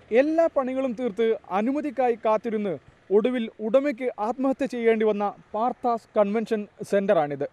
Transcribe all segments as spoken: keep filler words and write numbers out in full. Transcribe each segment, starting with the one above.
എല്ലാ പണികളും തീർത്ത് അനുമതിക്കായി കാത്തിരുന്ന് ഒടുവിൽ ഉടമയ്ക്ക് ആത്മഹത്യ ചെയ്യേണ്ടി വന്ന പാർത്ഥാസ് കൺവെൻഷൻ സെൻ്ററാണിത്.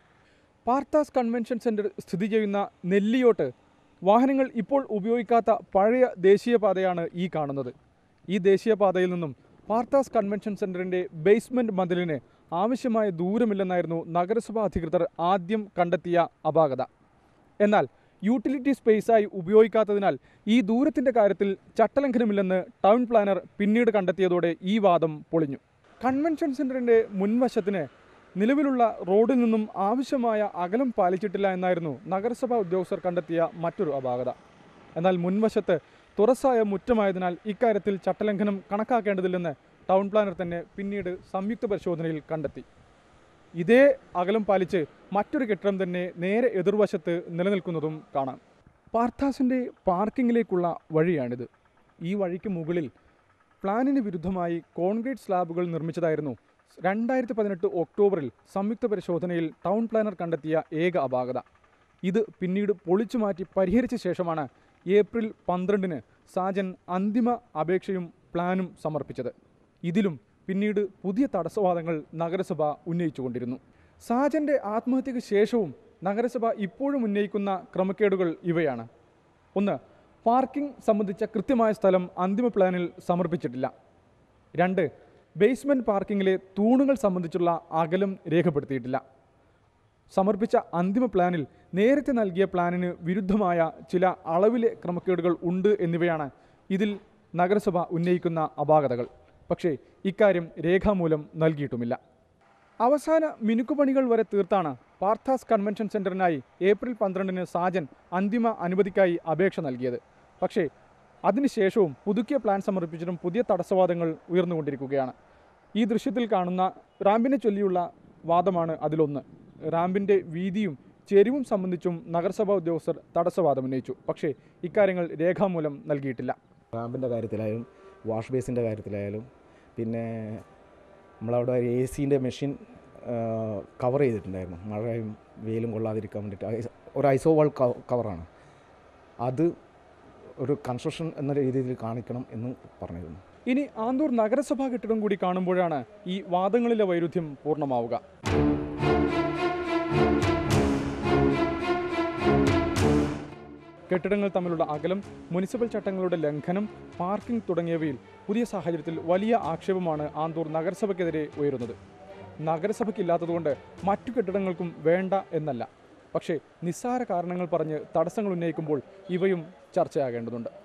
പാർത്ഥാസ് കൺവെൻഷൻ സെൻ്റർ സ്ഥിതി ചെയ്യുന്ന നെല്ലിയോട്ട് വാഹനങ്ങൾ ഇപ്പോൾ ഉപയോഗിക്കാത്ത പഴയ ദേശീയപാതയാണ് ഈ കാണുന്നത്. ഈ ദേശീയപാതയിൽ നിന്നും പാർത്ഥാസ് കൺവെൻഷൻ സെൻ്ററിൻ്റെ ബേസ്മെൻറ്റ് മതിലിന് ആവശ്യമായ ദൂരമില്ലെന്നായിരുന്നു നഗരസഭാ അധികൃതർ ആദ്യം കണ്ടെത്തിയ അപാകത. എന്നാൽ യൂട്ടിലിറ്റി സ്പേസായി ഉപയോഗിക്കാത്തതിനാൽ ഈ ദൂരത്തിൻ്റെ കാര്യത്തിൽ ചട്ടലംഘനമില്ലെന്ന് ടൗൺ പ്ലാനർ പിന്നീട് കണ്ടെത്തിയതോടെ ഈ വാദം പൊളിഞ്ഞു. കൺവെൻഷൻ സെൻ്ററിൻ്റെ മുൻവശത്തിന് നിലവിലുള്ള റോഡിൽ നിന്നും ആവശ്യമായ അകലം പാലിച്ചിട്ടില്ല എന്നായിരുന്നു നഗരസഭാ ഉദ്യോഗസ്ഥർ കണ്ടെത്തിയ മറ്റൊരു അപാകത. എന്നാൽ മുൻവശത്ത് തുറസായ മുറ്റമായതിനാൽ ഇക്കാര്യത്തിൽ ചട്ടലംഘനം കണക്കാക്കേണ്ടതില്ലെന്ന് ടൗൺ പ്ലാനർ തന്നെ പിന്നീട് സംയുക്ത പരിശോധനയിൽ കണ്ടെത്തി. ഇതേ അകലം പാലിച്ച് മറ്റൊരു കെട്ടിടം തന്നെ നേരെ എതിർവശത്ത് നിലനിൽക്കുന്നതും കാണാം. പാർത്ഥാസിൻ്റെ പാർക്കിങ്ങിലേക്കുള്ള വഴിയാണിത്. ഈ വഴിക്ക് മുകളിൽ പ്ലാനിന് വിരുദ്ധമായി കോൺക്രീറ്റ് സ്ലാബുകൾ നിർമ്മിച്ചതായിരുന്നു രണ്ടായിരത്തി പതിനെട്ട് ഒക്ടോബറിൽ സംയുക്ത പരിശോധനയിൽ ടൗൺ പ്ലാനർ കണ്ടെത്തിയ ഏക അപാകത. ഇത് പിന്നീട് പൊളിച്ചു മാറ്റി പരിഹരിച്ച ശേഷമാണ് ഏപ്രിൽ പന്ത്രണ്ടിന് സാജൻ അന്തിമ അപേക്ഷയും പ്ലാനും സമർപ്പിച്ചത്. ഇതിലും പിന്നീട് പുതിയ തടസ്സവാദങ്ങൾ നഗരസഭ ഉന്നയിച്ചുകൊണ്ടിരുന്നു. സാജൻ്റെ ആത്മഹത്യയ്ക്ക് ശേഷവും നഗരസഭ ഇപ്പോഴും ഉന്നയിക്കുന്ന ക്രമക്കേടുകൾ ഇവയാണ്. ഒന്ന്, പാർക്കിംഗ് സംബന്ധിച്ച കൃത്യമായ സ്ഥലം അന്തിമ പ്ലാനിൽ സമർപ്പിച്ചിട്ടില്ല. രണ്ട്, ബേസ്മെൻറ്റ് പാർക്കിങ്ങിലെ തൂണുകൾ സംബന്ധിച്ചുള്ള അകലം രേഖപ്പെടുത്തിയിട്ടില്ല. സമർപ്പിച്ച അന്തിമ പ്ലാനിൽ നേരത്തെ നൽകിയ പ്ലാനിന് വിരുദ്ധമായ ചില അളവിലെ ക്രമക്കേടുകൾ ഉണ്ട് എന്നിവയാണ് ഇതിൽ നഗരസഭ ഉന്നയിക്കുന്ന അപാകതകൾ. പക്ഷേ ഇക്കാര്യം രേഖാമൂലം നൽകിയിട്ടുമില്ല. അവസാന മിനുക്കുപണികൾ വരെ തീർത്താണ് പാർത്ഥാസ് കൺവെൻഷൻ സെൻ്ററിനായി ഏപ്രിൽ പന്ത്രണ്ടിന് സാജൻ അന്തിമ അനുമതിക്കായി അപേക്ഷ നൽകിയത്. പക്ഷേ അതിനുശേഷവും പുതുക്കിയ പ്ലാൻ സമർപ്പിച്ചിട്ടും പുതിയ തടസ്സവാദങ്ങൾ ഉയർന്നുകൊണ്ടിരിക്കുകയാണ്. ഈ ദൃശ്യത്തിൽ കാണുന്ന റാമ്പിനെ ചൊല്ലിയുള്ള വാദമാണ് അതിലൊന്ന്. റാമ്പിൻ്റെ വീതിയും ചെരിവും സംബന്ധിച്ചും നഗരസഭാ ഉദ്യോഗസ്ഥർ തടസ്സവാദം ഉന്നയിച്ചു. പക്ഷേ ഇക്കാര്യങ്ങൾ രേഖാമൂലം നൽകിയിട്ടില്ല. റാമ്പിൻ്റെ കാര്യത്തിലായാലും വാഷ് ബേസിൻ്റെ കാര്യത്തിലായാലും പിന്നെ നമ്മളവിടെ എ സിൻ്റെ മെഷീൻ കവർ ചെയ്തിട്ടുണ്ടായിരുന്നു. മഴയും വെയിലും കൊള്ളാതിരിക്കാൻ വേണ്ടിയിട്ട് ഒരു ഐസോവാൾ കവറാണ് അത്. ഒരു കൺസ്ട്രക്ഷൻ എന്ന രീതിയിൽ കാണിക്കണം എന്ന് പറഞ്ഞിരുന്നു. ഇനി ആന്തൂർ നഗരസഭാ കെട്ടിടം കൂടി കാണുമ്പോഴാണ് ഈ വാദങ്ങളിലെ വൈരുദ്ധ്യം പൂർണ്ണമാവുക. കെട്ടിടങ്ങൾ തമ്മിലുള്ള അകലം, മുനിസിപ്പൽ ചട്ടങ്ങളുടെ ലംഘനം, പാർക്കിംഗ് തുടങ്ങിയവയിൽ പുതിയ സാഹചര്യത്തിൽ വലിയ ആക്ഷേപമാണ് ആന്തൂർ നഗരസഭയ്ക്കെതിരെ ഉയരുന്നത്. നഗരസഭയ്ക്കില്ലാത്തതുകൊണ്ട് മറ്റു കെട്ടിടങ്ങൾക്കും വേണ്ട എന്നല്ല. പക്ഷേ നിസ്സാര കാരണങ്ങൾ പറഞ്ഞ് തടസ്സങ്ങൾ ഉന്നയിക്കുമ്പോൾ ഇവയും ചർച്ചയാകേണ്ടതുണ്ട്.